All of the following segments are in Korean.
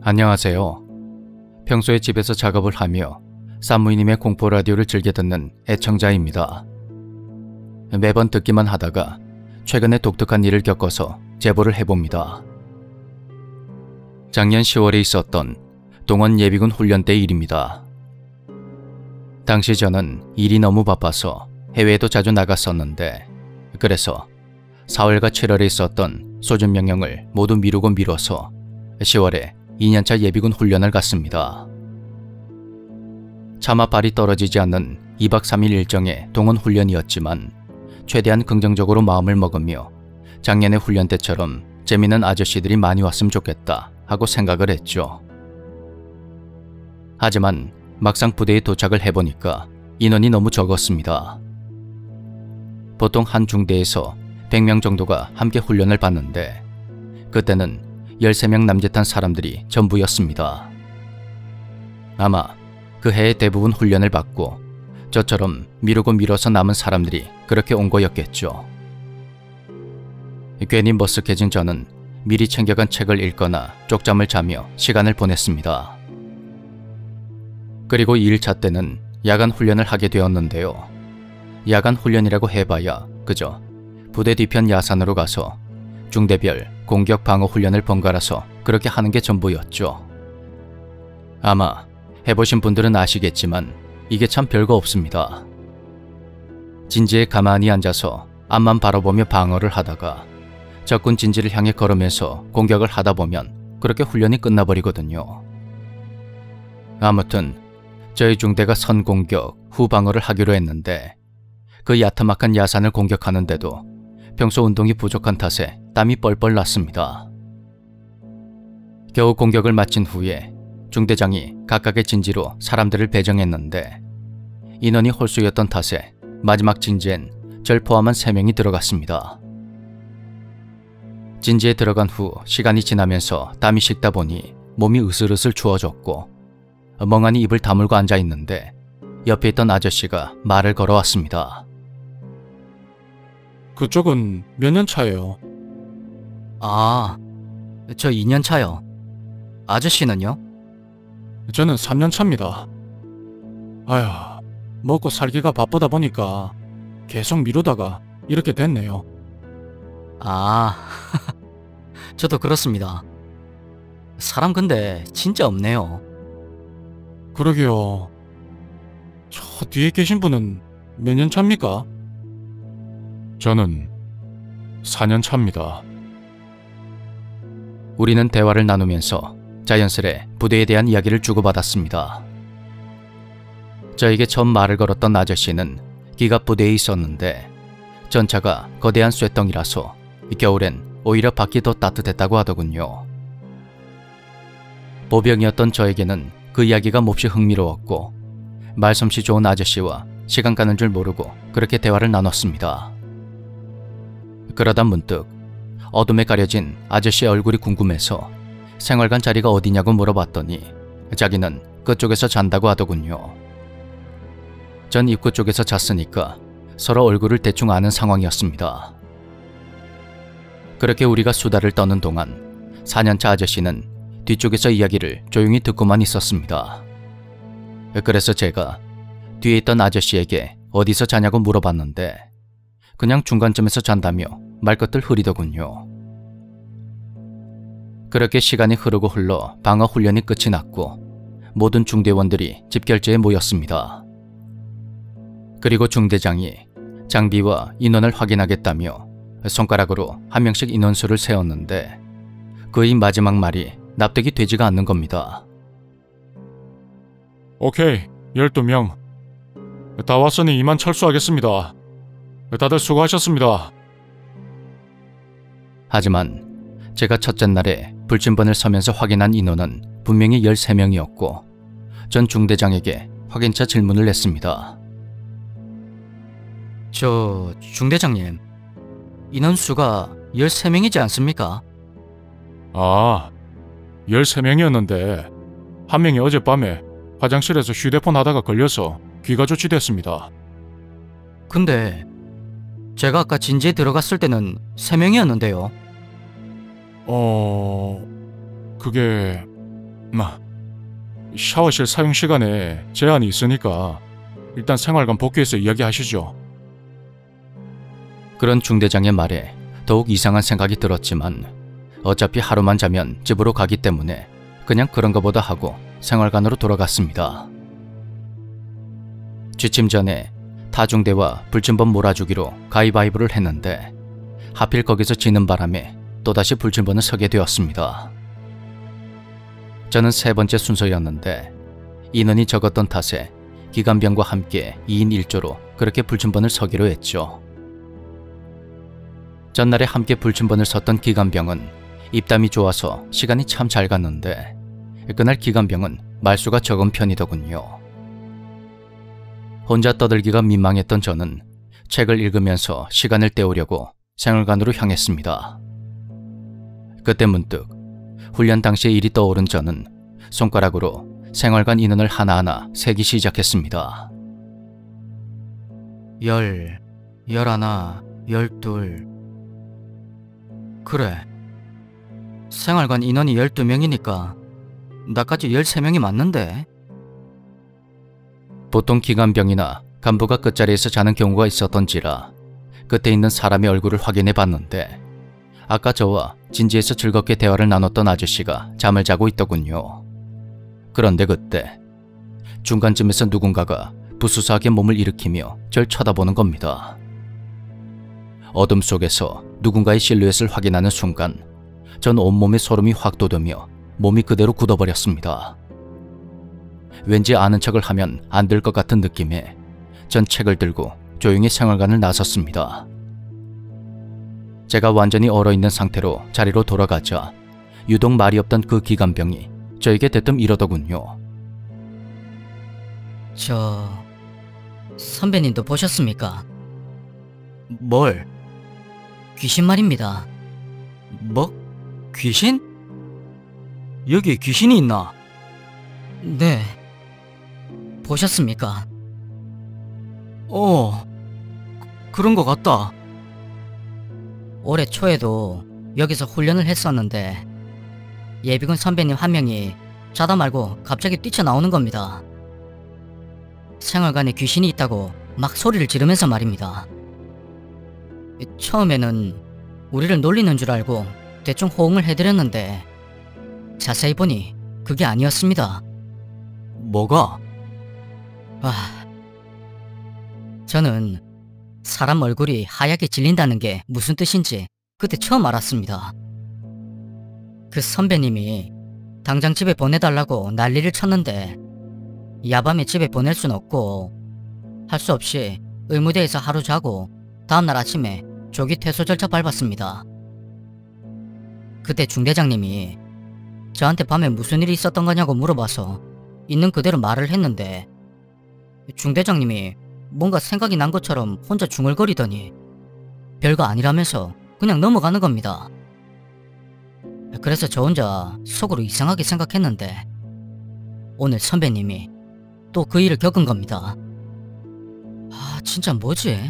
안녕하세요. 평소에 집에서 작업을 하며 산무이님의 공포 라디오를 즐겨 듣는 애청자입니다. 매번 듣기만 하다가 최근에 독특한 일을 겪어서 제보를 해봅니다. 작년 10월에 있었던 동원 예비군 훈련 때 일입니다. 당시 저는 일이 너무 바빠서 해외에도 자주 나갔었는데, 그래서 4월과 7월에 있었던 소집 명령을 모두 미루고 미뤄서 10월에 2년차 예비군 훈련을 갔습니다. 차마 발이 떨어지지 않는 2박 3일 일정의 동원 훈련이었지만 최대한 긍정적으로 마음을 먹으며 작년의 훈련 때처럼 재미있는 아저씨들이 많이 왔으면 좋겠다 하고 생각을 했죠. 하지만 막상 부대에 도착을 해보니까 인원이 너무 적었습니다. 보통 한 중대에서 100명 정도가 함께 훈련을 받는데 그때는 13명 남짓한 사람들이 전부였습니다. 아마 그 해의 대부분 훈련을 받고 저처럼 미루고 미뤄서 남은 사람들이 그렇게 온 거였겠죠. 괜히 머쓱해진 저는 미리 챙겨간 책을 읽거나 쪽잠을 자며 시간을 보냈습니다. 그리고 2일차 때는 야간 훈련을 하게 되었는데요. 야간 훈련이라고 해봐야 그저 부대 뒤편 야산으로 가서 중대별 공격 방어 훈련을 번갈아서 그렇게 하는 게 전부였죠. 아마 해보신 분들은 아시겠지만 이게 참 별거 없습니다. 진지에 가만히 앉아서 앞만 바라보며 방어를 하다가 적군 진지를 향해 걸으면서 공격을 하다 보면 그렇게 훈련이 끝나버리거든요. 아무튼 저희 중대가 선공격, 후방어를 하기로 했는데 그 야타막한 야산을 공격하는데도 평소 운동이 부족한 탓에 땀이 뻘뻘 났습니다. 겨우 공격을 마친 후에 중대장이 각각의 진지로 사람들을 배정했는데 인원이 홀수였던 탓에 마지막 진지엔 절 포함한 3명이 들어갔습니다. 진지에 들어간 후 시간이 지나면서 땀이 식다 보니 몸이 으슬으슬 추워졌고 멍하니 입을 다물고 앉아있는데 옆에 있던 아저씨가 말을 걸어왔습니다. 그쪽은 몇 년 차예요? 아, 저 2년 차요. 아저씨는요? 저는 3년 차입니다. 아휴, 먹고 살기가 바쁘다 보니까 계속 미루다가 이렇게 됐네요. 아, 저도 그렇습니다. 사람 근데 진짜 없네요. 그러게요. 저 뒤에 계신 분은 몇 년 차입니까? 저는 4년 차입니다. 우리는 대화를 나누면서 자연스레 부대에 대한 이야기를 주고받았습니다. 저에게 처음 말을 걸었던 아저씨는 기갑 부대에 있었는데 전차가 거대한 쇠덩이라서 겨울엔 오히려 밖이 더 따뜻했다고 하더군요. 보병이었던 저에게는 그 이야기가 몹시 흥미로웠고 말솜씨 좋은 아저씨와 시간 가는 줄 모르고 그렇게 대화를 나눴습니다. 그러다 문득 어둠에 가려진 아저씨의 얼굴이 궁금해서 생활관 자리가 어디냐고 물어봤더니 자기는 그쪽에서 잔다고 하더군요. 전 입구 쪽에서 잤으니까 서로 얼굴을 대충 아는 상황이었습니다. 그렇게 우리가 수다를 떠는 동안 4년차 아저씨는 뒤쪽에서 이야기를 조용히 듣고만 있었습니다. 그래서 제가 뒤에 있던 아저씨에게 어디서 자냐고 물어봤는데 그냥 중간쯤에서 잔다며 말끝을 흐리더군요. 그렇게 시간이 흐르고 흘러 방어 훈련이 끝이 났고 모든 중대원들이 집결지에 모였습니다. 그리고 중대장이 장비와 인원을 확인하겠다며 손가락으로 한 명씩 인원수를 세웠는데 그의 마지막 말이 납득이 되지가 않는 겁니다. 오케이, 12명. 다 왔으니 이만 철수하겠습니다. 다들 수고하셨습니다. 하지만 제가 첫째 날에 불침번을 서면서 확인한 인원은 분명히 13명이었고 전 중대장에게 확인차 질문을 했습니다. 저 중대장님, 인원수가 13명이지 않습니까? 아, 13명이었는데 한 명이 어젯밤에 화장실에서 휴대폰 하다가 걸려서 귀가 조치됐습니다. 근데 제가 아까 진지에 들어갔을 때는 3명이었는데요. 그게 샤워실 사용 시간에 제한이 있으니까 일단 생활관 복귀해서 이야기하시죠. 그런 중대장의 말에 더욱 이상한 생각이 들었지만 어차피 하루만 자면 집으로 가기 때문에 그냥 그런 거보다 하고 생활관으로 돌아갔습니다. 취침 전에 타중대와 불침번 몰아주기로 가위바위보를 했는데 하필 거기서 지는 바람에 또다시 불침번을 서게 되었습니다. 저는 3번째 순서였는데 인원이 적었던 탓에 기관병과 함께 2인 1조로 그렇게 불침번을 서기로 했죠. 전날에 함께 불침번을 섰던 기관병은 입담이 좋아서 시간이 참 잘 갔는데 그날 기관병은 말수가 적은 편이더군요. 혼자 떠들기가 민망했던 저는 책을 읽으면서 시간을 때우려고 생활관으로 향했습니다. 그때 문득 훈련 당시의 일이 떠오른 저는 손가락으로 생활관 인원을 하나하나 세기 시작했습니다. 10, 11, 12. 그래. 생활관 인원이 12명이니까 나까지 13명이 맞는데? 보통 기관병이나 간부가 끝자리에서 자는 경우가 있었던지라 끝에 있는 사람의 얼굴을 확인해 봤는데 아까 저와 진지해서 즐겁게 대화를 나눴던 아저씨가 잠을 자고 있더군요. 그런데 그때 중간쯤에서 누군가가 부스스하게 몸을 일으키며 절 쳐다보는 겁니다. 어둠 속에서 누군가의 실루엣을 확인하는 순간 전 온몸에 소름이 확 돋으며 몸이 그대로 굳어버렸습니다. 왠지 아는 척을 하면 안 될 것 같은 느낌에 전 책을 들고 조용히 생활관을 나섰습니다. 제가 완전히 얼어있는 상태로 자리로 돌아가자 유독 말이 없던 그 기관병이 저에게 대뜸 이러더군요. 선배님도 보셨습니까? 뭘? 귀신 말입니다. 뭐? 귀신? 여기에 귀신이 있나? 네. 보셨습니까? 그런 것 같다. 올해 초에도 여기서 훈련을 했었는데 예비군 선배님 한 명이 자다 말고 갑자기 뛰쳐나오는 겁니다. 생활관에 귀신이 있다고 막 소리를 지르면서 말입니다. 처음에는 우리를 놀리는 줄 알고 대충 호응을 해드렸는데 자세히 보니 그게 아니었습니다. 뭐가? 저는 사람 얼굴이 하얗게 질린다는 게 무슨 뜻인지 그때 처음 알았습니다. 그 선배님이 당장 집에 보내달라고 난리를 쳤는데 야밤에 집에 보낼 순 없고 할 수 없이 의무대에서 하루 자고 다음날 아침에 조기 퇴소 절차 밟았습니다. 그때 중대장님이 저한테 밤에 무슨 일이 있었던 거냐고 물어봐서 있는 그대로 말을 했는데 중대장님이 뭔가 생각이 난 것처럼 혼자 중얼거리더니 별거 아니라면서 그냥 넘어가는 겁니다. 그래서 저 혼자 속으로 이상하게 생각했는데 오늘 선배님이 또 그 일을 겪은 겁니다. 진짜 뭐지?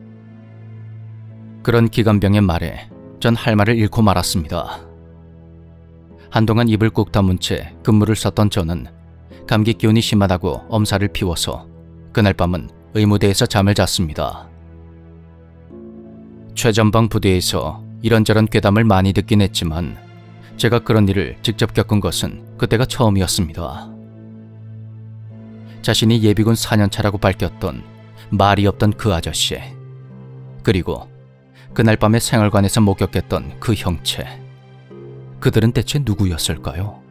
그런 기관병의 말에 전 할 말을 잃고 말았습니다. 한동안 입을 꾹 다문 채 근무를 썼던 저는 감기 기운이 심하다고 엄살을 피워서 그날 밤은 의무대에서 잠을 잤습니다. 최전방 부대에서 이런저런 괴담을 많이 듣긴 했지만 제가 그런 일을 직접 겪은 것은 그때가 처음이었습니다. 자신이 예비군 4년차라고 밝혔던 말이 없던 그 아저씨, 그리고 그날 밤에 생활관에서 목격했던 그 형체, 그들은 대체 누구였을까요?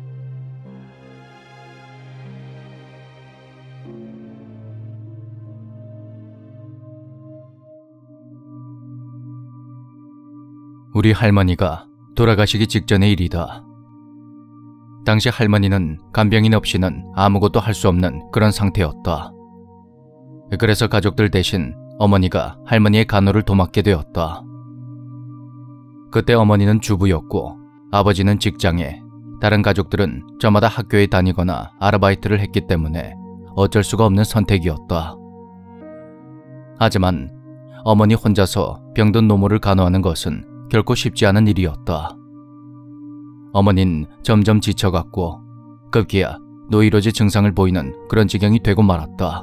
우리 할머니가 돌아가시기 직전의 일이다. 당시 할머니는 간병인 없이는 아무것도 할 수 없는 그런 상태였다. 그래서 가족들 대신 어머니가 할머니의 간호를 도맡게 되었다. 그때 어머니는 주부였고 아버지는 직장에, 다른 가족들은 저마다 학교에 다니거나 아르바이트를 했기 때문에 어쩔 수가 없는 선택이었다. 하지만 어머니 혼자서 병든 노모를 간호하는 것은 결코 쉽지 않은 일이었다. 어머닌 점점 지쳐갔고 급기야 노이로제 증상을 보이는 그런 지경이 되고 말았다.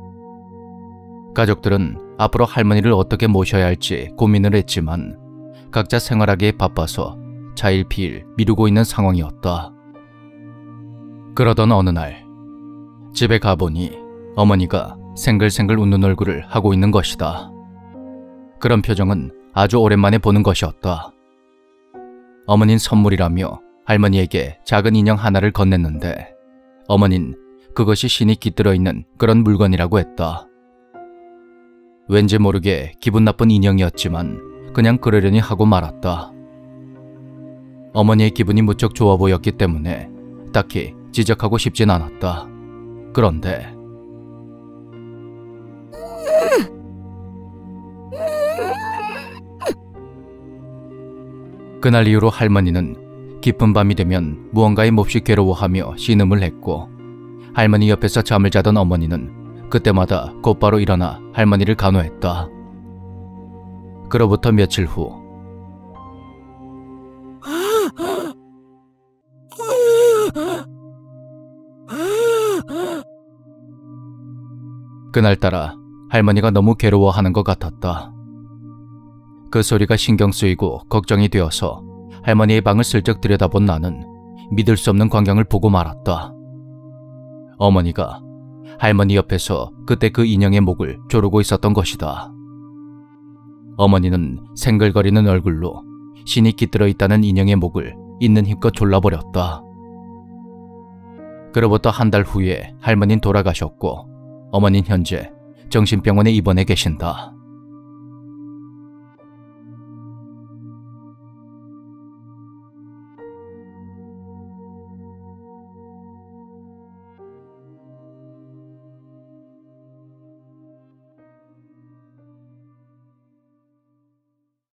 가족들은 앞으로 할머니를 어떻게 모셔야 할지 고민을 했지만 각자 생활하기에 바빠서 차일피일 미루고 있는 상황이었다. 그러던 어느 날 집에 가보니 어머니가 생글생글 웃는 얼굴을 하고 있는 것이다. 그런 표정은 아주 오랜만에 보는 것이었다. 어머닌 선물이라며 할머니에게 작은 인형 하나를 건넸는데 어머닌 그것이 신이 깃들어 있는 그런 물건이라고 했다. 왠지 모르게 기분 나쁜 인형이었지만 그냥 그러려니 하고 말았다. 어머니의 기분이 무척 좋아 보였기 때문에 딱히 지적하고 싶진 않았다. 그런데 그날 이후로 할머니는 깊은 밤이 되면 무언가에 몹시 괴로워하며 신음을 했고 할머니 옆에서 잠을 자던 어머니는 그때마다 곧바로 일어나 할머니를 간호했다. 그로부터 며칠 후 그날따라 할머니가 너무 괴로워하는 것 같았다. 그 소리가 신경 쓰이고 걱정이 되어서 할머니의 방을 슬쩍 들여다본 나는 믿을 수 없는 광경을 보고 말았다. 어머니가 할머니 옆에서 그때 그 인형의 목을 조르고 있었던 것이다. 어머니는 생글거리는 얼굴로 신이 깃들어 있다는 인형의 목을 있는 힘껏 졸라버렸다. 그로부터 한 달 후에 할머니는 돌아가셨고 어머니는 현재 정신병원에 입원해 계신다.